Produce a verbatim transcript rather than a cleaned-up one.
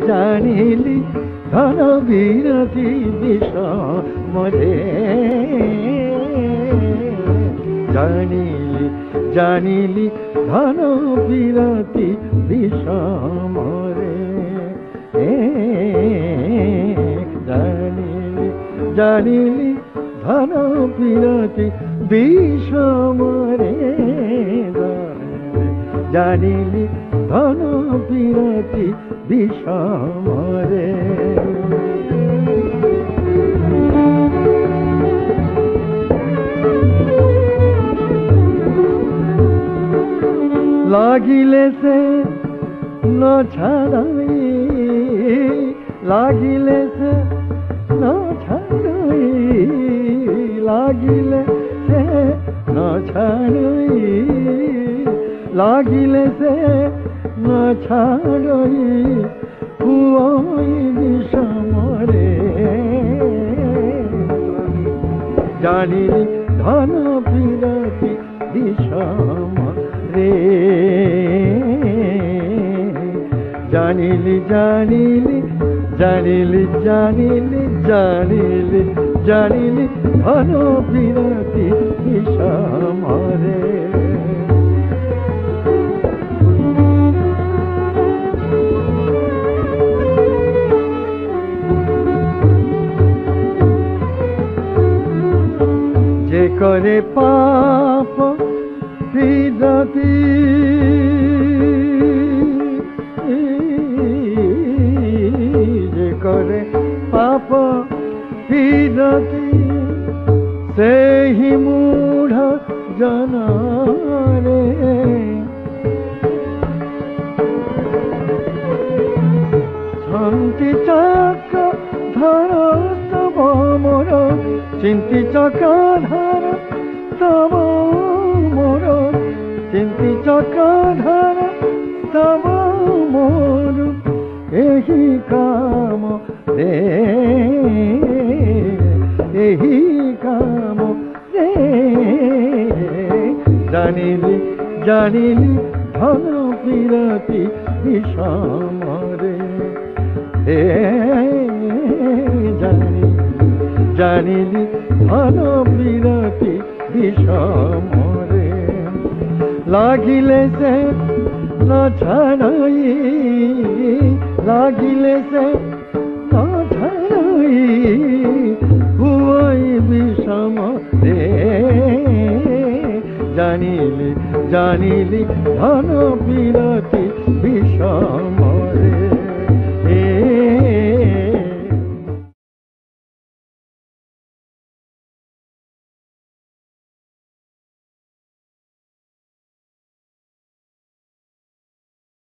জানিলি ধন বিরতি বিষমরে জানিলি জানিলি ধন বিরতি বিষমরে জানিলি জানিলি ধন বিরতি বিষমরে জানিলি ধন বিরতি বিষমরে লাগিলে সে ন ছাড়াই লাগিলে সে ন ছাড়াই লাগিলে সে ন ছাড়াই লাগিলে সে ন ছাড়াই হুয়াই বিষমরে জানিলি ধন বিরতি বিষমরে জানিলি জানিলি জানিলি জানিলি জানিলি জানিলি ধন বিরতি বিষমরে যে করে পাপ বিরতি যে করে পাপ বিরতি সেই মূঢ় জনরে শান্তি চক্র ধর তব মোর চিন্তি চক্রধর তব মোর চিন্তি চক্রধর তব মোর এহি কাম রে এহি কাম রে জানিলি জানিলি ধন বিরতি বিষমরে হে জানিলি জানিলি ধন বিরতি বিষমরে লাগিলে সে ন ছাড়াই লাগিলে সে ন ছাড়াই হুয়াই বিষমরে জানিলি জানিলি ধন বিরতি বিষম